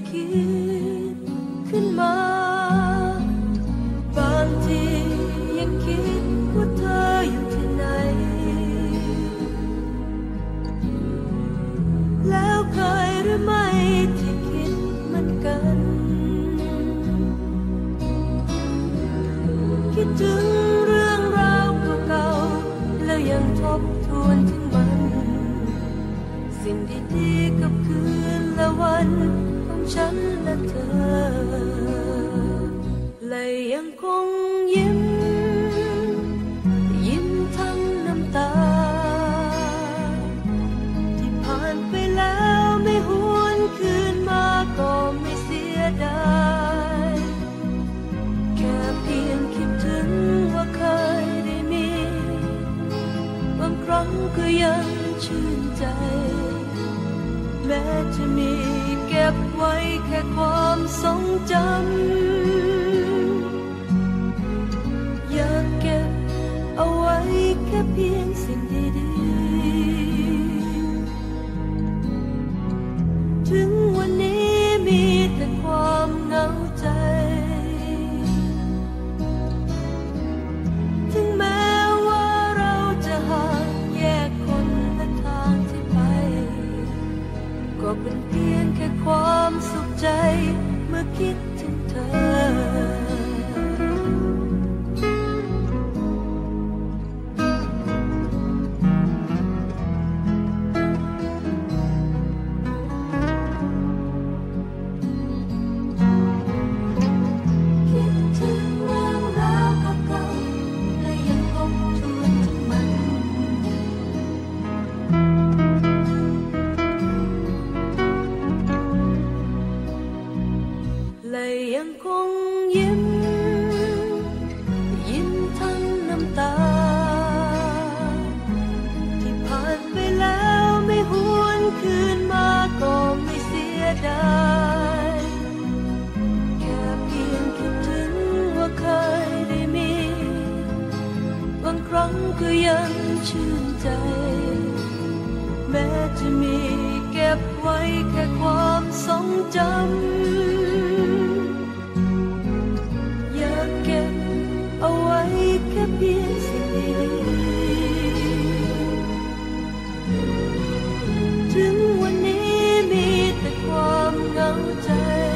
คิดขึ้นมาบางทียังคิดว่าเธออยู่ที่ไหนแล้วเคยหรือไม่ที่คิดเหมือนกันคิดถึงเรื่องราวเก่าๆแล้วยังทบทวนถึงมันสิ่งดีๆกับคืนและวันของฉันและเธอและยังคงยิ้มทั้งน้ำตาที่ผ่านไปแล้วไม่หวนคืนมาก็ไม่เสียดายแค่เพียงคิดถึงว่าเคยได้มีบางครั้งก็ยังชื่นใจแม้จะมีเก็บไว้แค่ความทรงจำอยากเก็บเอาไว้แค่เพียงสิ่งดีๆถึงวันนี้มีแต่ความเหงาใจถึงแม้ว่าเราจะห่างแยกคนละทางที่ไปก็เป็นเพียงแค่ความสุขใจเมื่อคิดถึงเธอและยังคงยิ้มทั้งน้ำตาที่ผ่านไปแล้วไม่หวนคืนมาก็ไม่เสียดายแค่เพียงคิดถึงว่าเคยได้มีบางครั้งก็ยังชื่นใจแม้จะมีเก็บไว้แค่ความทรงจำเอาไว้แค่เพียงสิ่งดีๆถึงวันนี้มีแต่ความเหงาใจ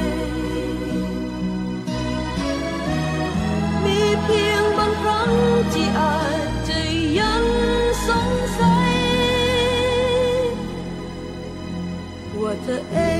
มีเพียงบางครั้งที่อาจจะยังสงสัยว่าเธอเอง